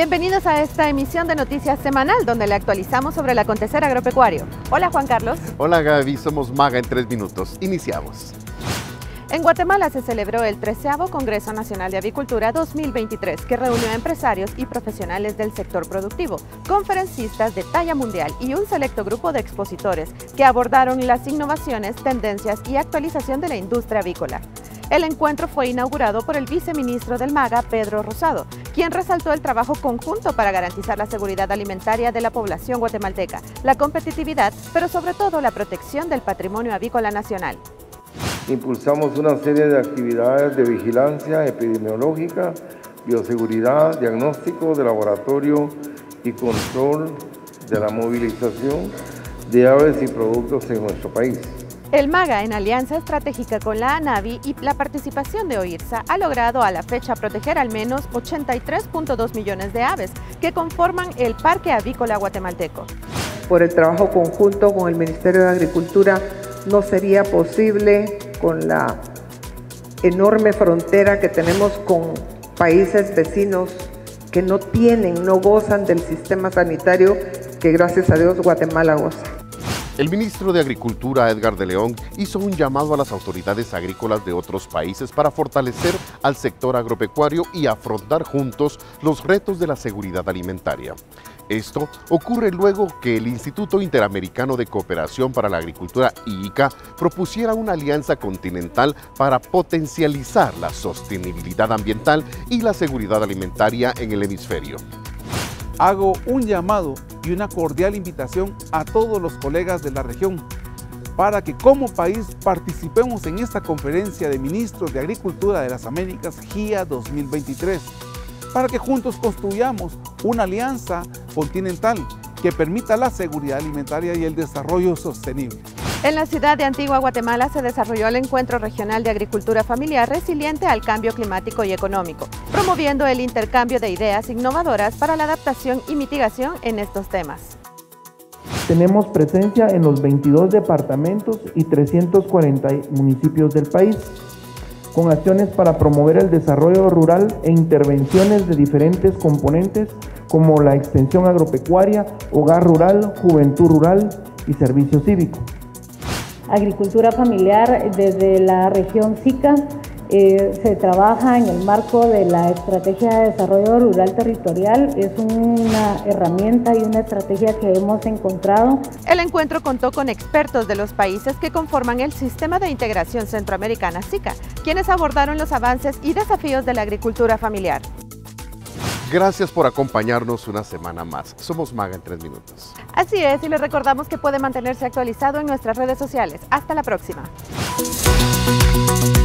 Bienvenidos a esta emisión de Noticias Semanal, donde le actualizamos sobre el acontecer agropecuario. Hola Juan Carlos. Hola Gaby, somos Maga en 3 minutos. Iniciamos. En Guatemala se celebró el 13º Congreso Nacional de Avicultura 2023, que reunió a empresarios y profesionales del sector productivo, conferencistas de talla mundial y un selecto grupo de expositores que abordaron las innovaciones, tendencias y actualización de la industria avícola. El encuentro fue inaugurado por el viceministro del MAGA, Pedro Rosado, quien resaltó el trabajo conjunto para garantizar la seguridad alimentaria de la población guatemalteca, la competitividad, pero sobre todo la protección del patrimonio avícola nacional. Impulsamos una serie de actividades de vigilancia epidemiológica, bioseguridad, diagnóstico de laboratorio y control de la movilización de aves y productos en nuestro país. El MAGA, en alianza estratégica con la ANAVI y la participación de OIRSA, ha logrado a la fecha proteger al menos 83.2 millones de aves que conforman el Parque Avícola Guatemalteco. Por el trabajo conjunto con el Ministerio de Agricultura no sería posible, con la enorme frontera que tenemos con países vecinos que no gozan del sistema sanitario que gracias a Dios Guatemala goza. El ministro de Agricultura, Edgar de León, hizo un llamado a las autoridades agrícolas de otros países para fortalecer al sector agropecuario y afrontar juntos los retos de la seguridad alimentaria. Esto ocurre luego que el Instituto Interamericano de Cooperación para la Agricultura, IICA, propusiera una alianza continental para potencializar la sostenibilidad ambiental y la seguridad alimentaria en el hemisferio. Hago un llamado y una cordial invitación a todos los colegas de la región para que como país participemos en esta conferencia de ministros de Agricultura de las Américas, GIA 2023, para que juntos construyamos una alianza continental que permita la seguridad alimentaria y el desarrollo sostenible. En la ciudad de Antigua Guatemala se desarrolló el Encuentro Regional de Agricultura Familiar Resiliente al Cambio Climático y Económico, promoviendo el intercambio de ideas innovadoras para la adaptación y mitigación en estos temas. Tenemos presencia en los 22 departamentos y 340 municipios del país, con acciones para promover el desarrollo rural e intervenciones de diferentes componentes como la extensión agropecuaria, hogar rural, juventud rural y servicio cívico. Agricultura familiar desde la región SICA se trabaja en el marco de la Estrategia de Desarrollo Rural Territorial. Es una herramienta y una estrategia que hemos encontrado. El encuentro contó con expertos de los países que conforman el Sistema de Integración Centroamericana SICA, quienes abordaron los avances y desafíos de la agricultura familiar. Gracias por acompañarnos una semana más. Somos Maga en 3 minutos. Así es, y les recordamos que puede mantenerse actualizado en nuestras redes sociales. Hasta la próxima.